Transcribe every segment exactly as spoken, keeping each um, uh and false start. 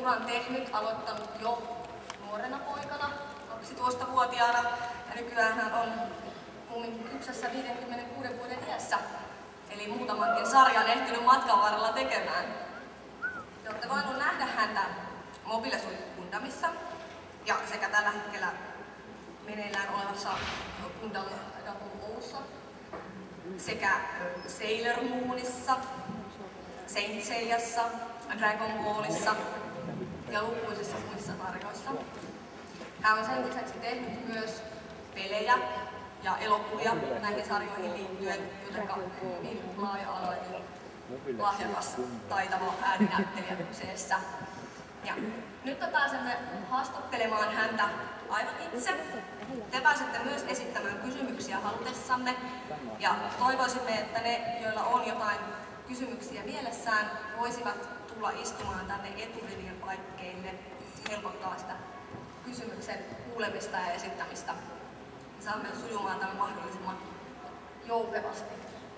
uran tehnyt, aloittanut jo nuorena poikana, kaksitoistavuotiaana, ja nykyään hän on kumminkin kypsässä viidenkymmenenkuuden vuoden iässä, eli muutamankin sarjan ehtinyt matkan varrella tekemään. Te olette voinut nähdä häntä Mobile Suit Gundamissa ja sekä tällä hetkellä meneillään olevassa Gundam Double O:ssa sekä Sailor Moonissa, Saint Seiyassa, Dragon Ballissa ja lukuisissa muissa sarjoissa. Hän on sen lisäksi tehnyt myös pelejä ja elokuvia näihin sarjoihin liittyen, joten hyvin laaja-alainen, lahjakas, taitava ääninäyttelijä kyseessä. Ja nyt me pääsemme haastattelemaan häntä aivan itse. Te pääsette myös esittämään kysymyksiä halutessanne ja toivoisimme, että ne, joilla on jotain kysymyksiä mielessään, voisivat tulla istumaan tänne eturivien paikkeille, helpottaa sitä kysymyksen kuulemista ja esittämistä. Saamme sujumaan tämän mahdollisimman jouhevasti.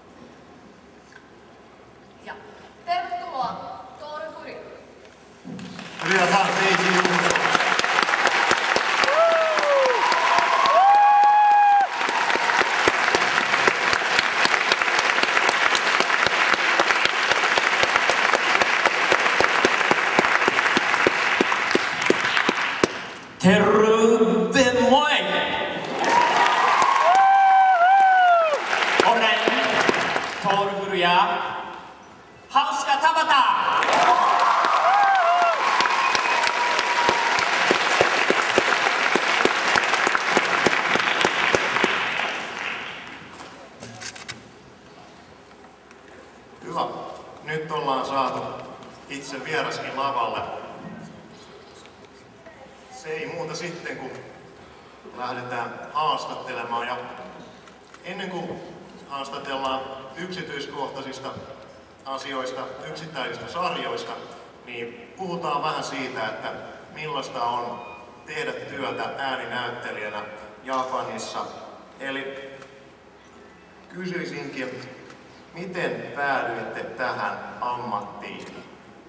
Ja tervetuloa Tore Fury! Hyvä taas, ei siinä. Terve moi! Olen Tore Fury ja hauska tavata! Hyvä. Nyt ollaan saatu itse vieraskin lavalle. Se ei muuta sitten, kun lähdetään haastattelemaan. Ja ennen kuin haastatellaan yksityiskohtaisista asioista, yksittäisistä sarjoista, niin puhutaan vähän siitä, että millaista on tehdä työtä ääninäyttelijänä Japanissa. Eli kysyisinkin, miten päädyitte tähän ammattiin?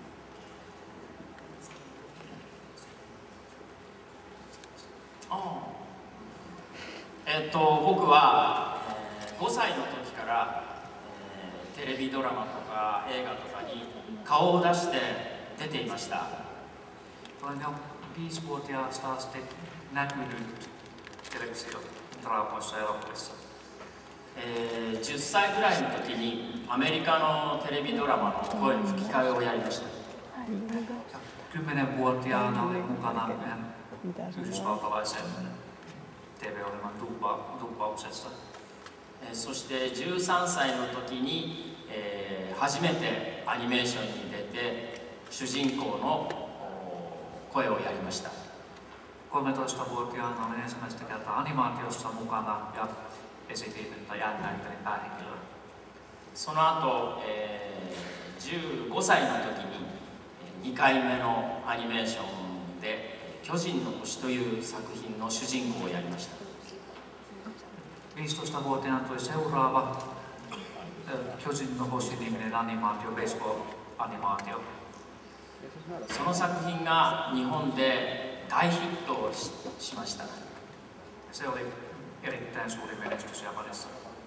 えっと僕は、えー、ごさいの時から、えー、テレビドラマとか映画とかに顔を出して出ていました。 Olen jo viisivuotiaasta asti näkynyt televisiodraamoissa ja elokuvissa. えー、じゅっさいぐらいの時にアメリカのテレビドラマの声の吹き替えをやりました。 Kymmenenvuotiaana olin mukana yhdysvaltalaisen T V-ohjelman dubbauksessa. そしてじゅうさんさいの時に、えー、初めてアニメーションに出て主人公の声をやりました。 kolmetoistavuotiaana olin ensimmäistä kertaa animaatiossa mukana ja esitin tai äänenäyttelin päähenkilöä. その後、えー、じゅうごさいの時ににかいめのアニメーションで「巨人の星」という作品の主人公をやりました。 viisitoistavuotiaana tuli seuraava Kyojin no Hoshi-niminen animaatio, baseball-animaatio. その作品が日本で大ヒットを し, しました。 Se oli erittäin suuri menestys Japanissa.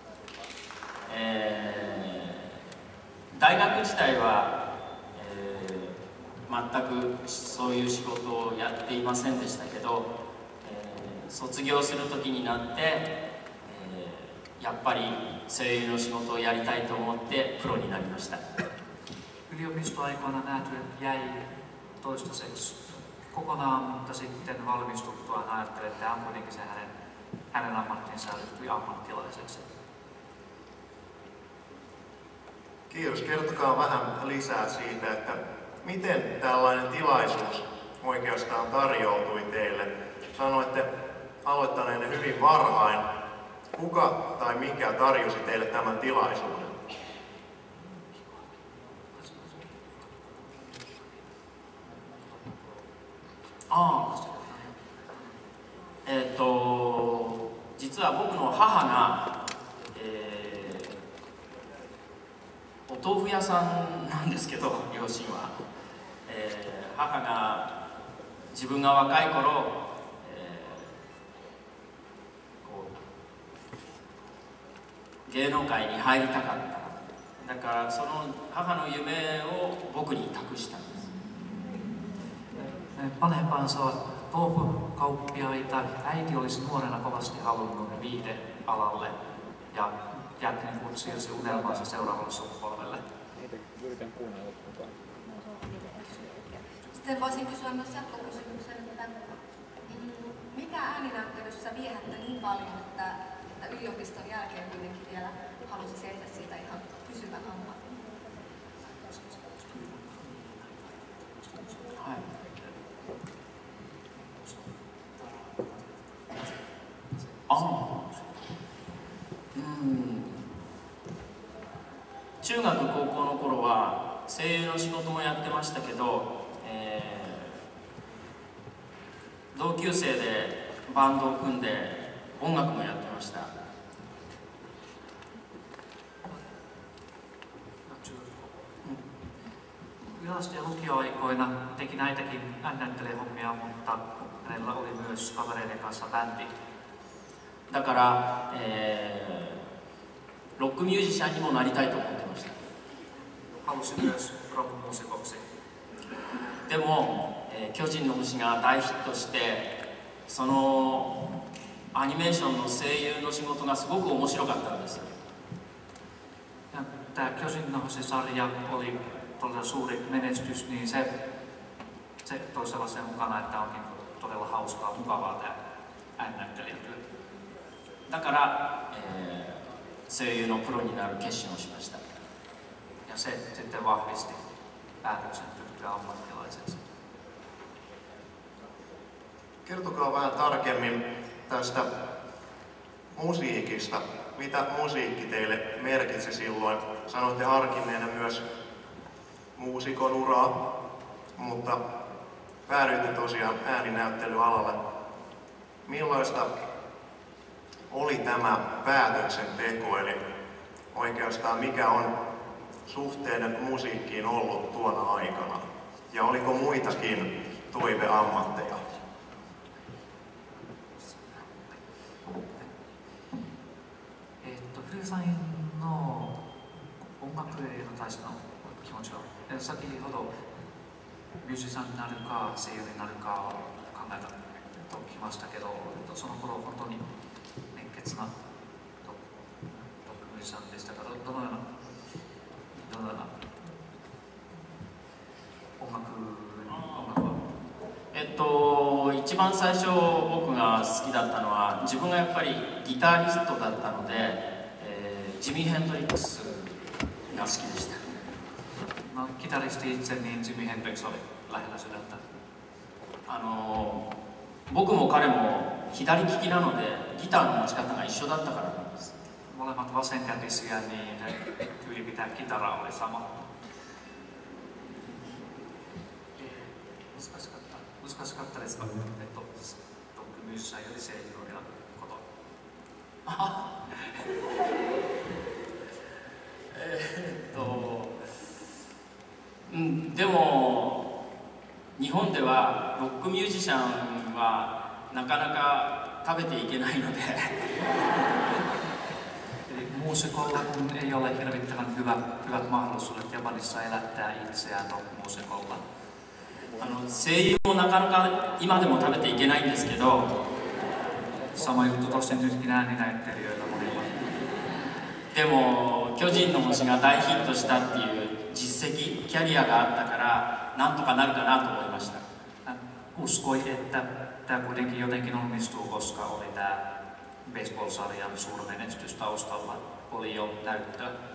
えー、大学時代は、えー、全くそういう仕事をやっていませんでしたけど、えー、卒業する時になって、えー、やっぱり声優の仕事をやりたいと思ってプロになりました。 Yliopistoaikoina nähty jäi toistaiseksi kokonaan, mutta sitten valmistuttuaan ajattelin, että on kuitenkin se hänen, hänen ammattinsa ryhtyi ammattilaiseksi. Kiitos. Kertokaa vähän lisää siitä, että miten tällainen tilaisuus oikeastaan tarjoutui teille. Sanoitte aloittaneenne hyvin varhain. Kuka tai mikä tarjosi teille tämän tilaisuuden? ああ、えっと実は僕の母が、えー、お豆腐屋さんなんですけど、両親は、え母が自分が若い頃、えーこう芸能界に入りたかった。だからその母の夢を僕に託したんです。 Vanhempansa touhukauppiaita. Äiti olisi nuorena kovasti halunnut viihdealalle ja jätti niin siirsi unelmansa seuraavalle sukupolvelle. Sitten voisin kysyä myös jatkokysymyksen, että mikä ääninäyttelyssä viehättä niin paljon, että, että yliopiston jälkeen kuitenkin vielä halusi tehdä siitä ihan pysyvän ammatin? はい。あ、うん。中学高校の頃は声優の仕事もやってましたけど、えー、同級生でバンドを組んで音楽もやってました。 Yläaste- ja lukioaikoina teki näitäkin näyttelijähommia, mutta hänellä oli myös kavereiden kanssa bändi. だから、えー、ロックミュージシャンにもなりたいと思ってました。 Halusi myös rock-muusikoksi. でも、えー、巨人の星が大ヒットして、そのアニメーションの声優の仕事がすごく面白かったんです。 Ja tämä Kyojin no Hoshi-sarja oli todella suuri menestys, niin se, se toi sellaisen mukana, että onkin todella hauskaa, mukavaa tämä ääninäyttelijätyö. だから、えー、声優のプロになる決心をしました。 Ja se sitten vahvisti päätöksen ryhtyä ammattilaiseksi. Kertokaa vähän tarkemmin tästä musiikista. Mitä musiikki teille merkitsi silloin? Sanoitte harkinneena myös muusikon uraa, mutta päädyitte tosiaan ääninäyttelyalalle. Millaista oli tämä päätöksenteko, eli oikeastaan mikä on suhteiden musiikkiin ollut tuona aikana? Ja oliko muitakin toiveammatteja? さんの音楽への対しての気持ちは、先ほどミュージシャンになるか声優になるかを考えたときましたけど、その頃本当に熱血なロックミュージシャンでしたが、どのようなどのような音楽音楽はえっと一番最初僕が好きだったのは、自分がやっぱりギタリストだったので、ジミー・ヘンドリックスが好きでした。 No, kitaristi itse, niin Jimi Hendrix oli lähellä sydäntä. あの僕も彼も左利きなのでギターの持ち方が一緒だったからなんです。 Molemmat vasenkätisiä, niin tyyli pitää kitaraa oli sama. 難しかったですか？えっと、ロックミュージシャンより声優を選ぶこと。 えっと、うん、でも日本ではロックミュージシャンはなかなか食べていけないので Eli muusikolla kun ei ole hirvittävän hyvä, hyvät mahdollisuudet Japanissa elättää itseään rock-muusikolla. あの声優もなかなか今でも食べていけないんですけど、 Sama juttu tosiaan nytkin ääninäyttelijöillä monilla. でも巨人の星が大ヒットしたっていう実績、キャリアがあったからなんとかなるかなと思いました。 Hän uskoi, että tämä kuitenkin jotenkin onnistuu, koska oli tämä baseball-sarjan suurmenestys taustalla, oli jo näyttöä.